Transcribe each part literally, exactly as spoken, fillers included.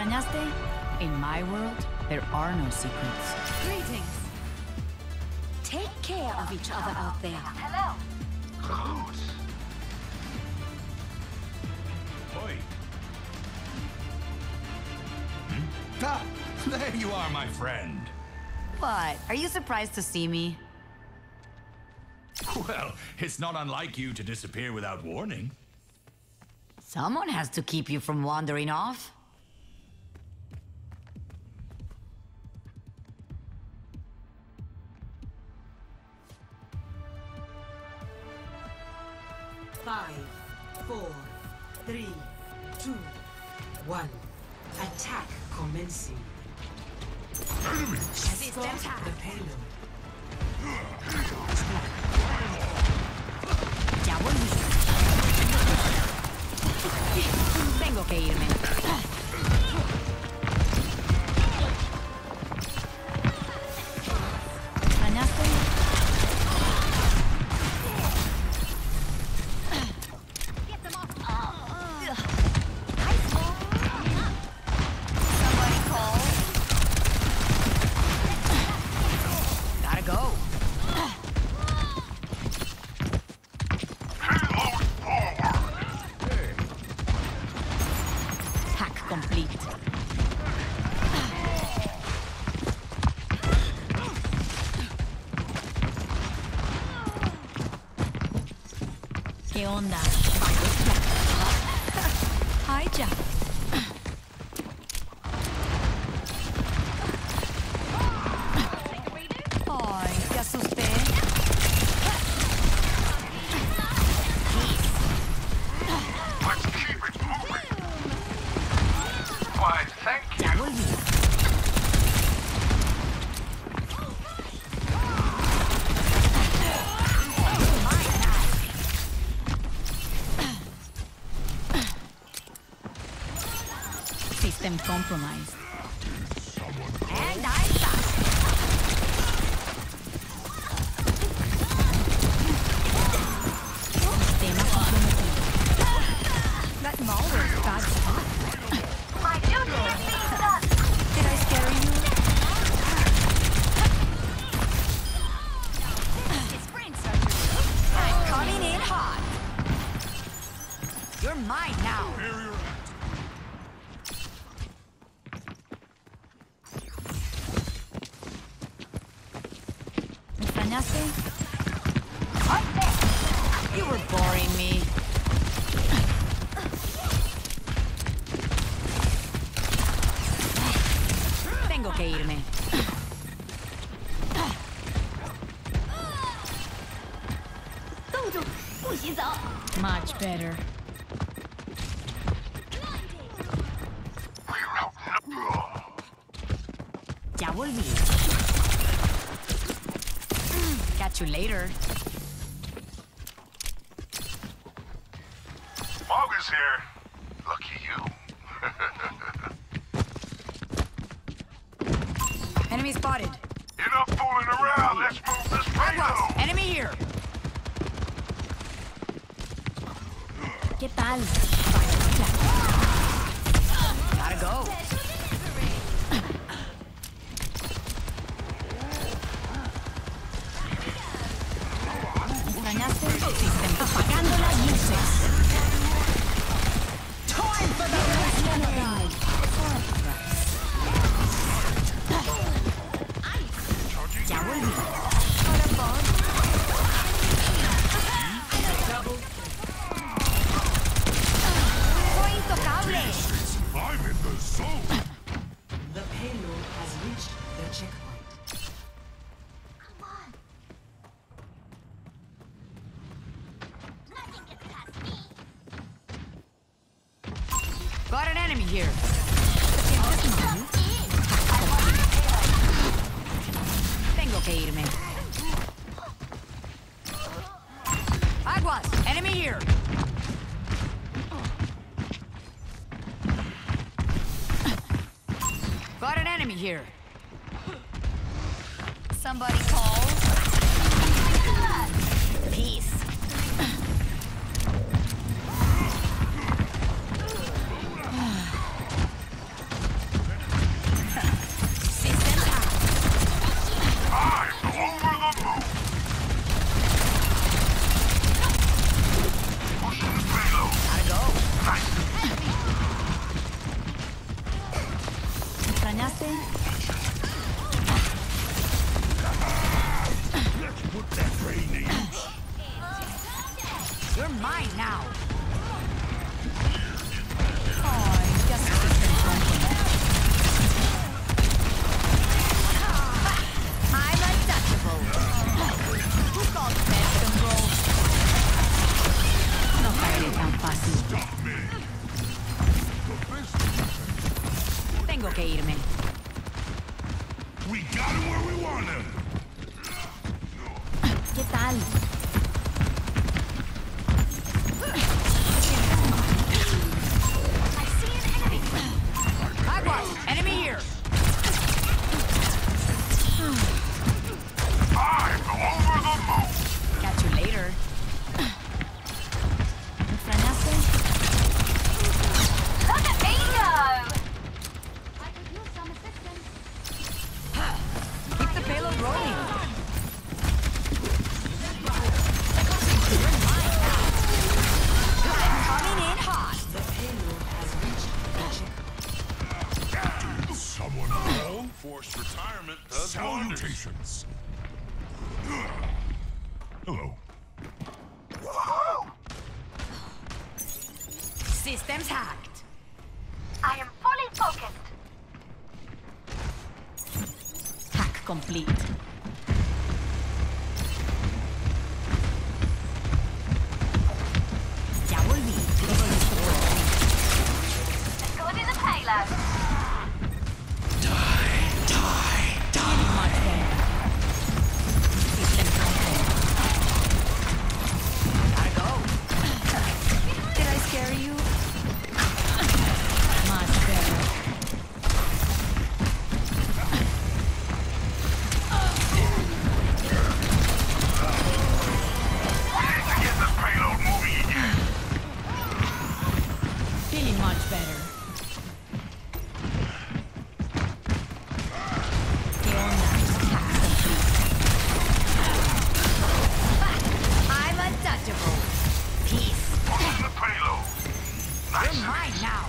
extrañaste? In my world, there are no secrets. Greetings. Take care of each other out there. Hello. Close. Oi. Hmm? Ah, there you are, my friend. What? Are you surprised to see me? Well, it's not unlike you to disappear without warning. Someone has to keep you from wandering off. Five, four, three, two, one. Attack commencing. System hack. The payload. Ya volví. Tengo que irme. ¿Extrañaste? Somebody call. Gotta go. Hack complete. ¿Qué onda? Hi, Jack. Ay, te asusté. Let's keep it moving. Why, thank you. Ya volví. System compromised. And I stop. Sistema comprometido. That malware is bad spot. My duty is being done. Did I scare you? I'm coming in hot. You're mine now. ¿Me extrañaste? You were boring me. Tengo que irme. Much better. Ya volví. Catch you later. Fog is here. Lucky you. Enemy spotted. Enough fooling around. Let's move this payload. Enemy here. ¿Qué tal? Gotta go. ¿Extrañaste? System apagando las luces. Time for the reckoning. Ya volví. Soy intocable. I'm in the zone. The payload has reached the checkpoint. Come on. Nothing gets past me. Got an enemy here. Tengo que irme. Aguas! Enemy here! Got an enemy here. Somebody call. Peace. We got him where we want him. ¿Qué tal? I see an enemy. Aguas! Enemy here! I'm over the moon. Catch you later. ¿Me extrañaste? Look at me go! I could use some assistance. Keep the payload rolling. Coming in hot. The payload has reached the checkpoint. Did someone call? Forced retirement does wonders. Salutations. Hello. Systems hacked. I am fully focused. Hack complete. Ya volví. Todo listo por ti. Let's go to the payload. Much better. Systems open. Gotta go. Did I scare you? Much better. Get this payload moving again. Feeling much better. ¿Qué onda? I'm untouchable. Peace. Push the payload. Nice. You're mine now.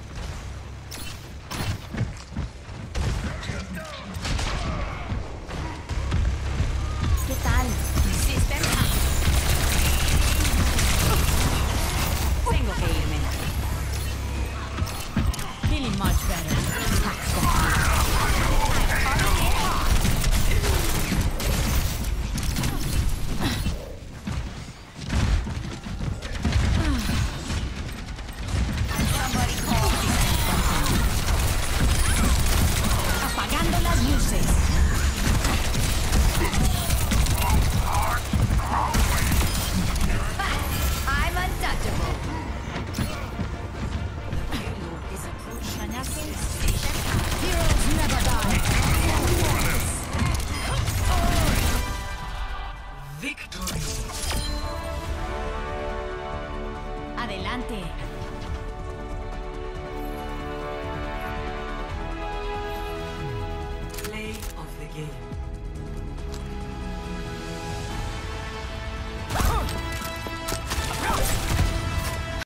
¿Qué tal? System hack. Tengo que irme. Feeling much better. Hack complete. I'm coming in hot. Somebody call System contact. Apagando las luces. I'm untouchable. The payload is approaching. Heroes never die. Victory. Adelante. Play of the game.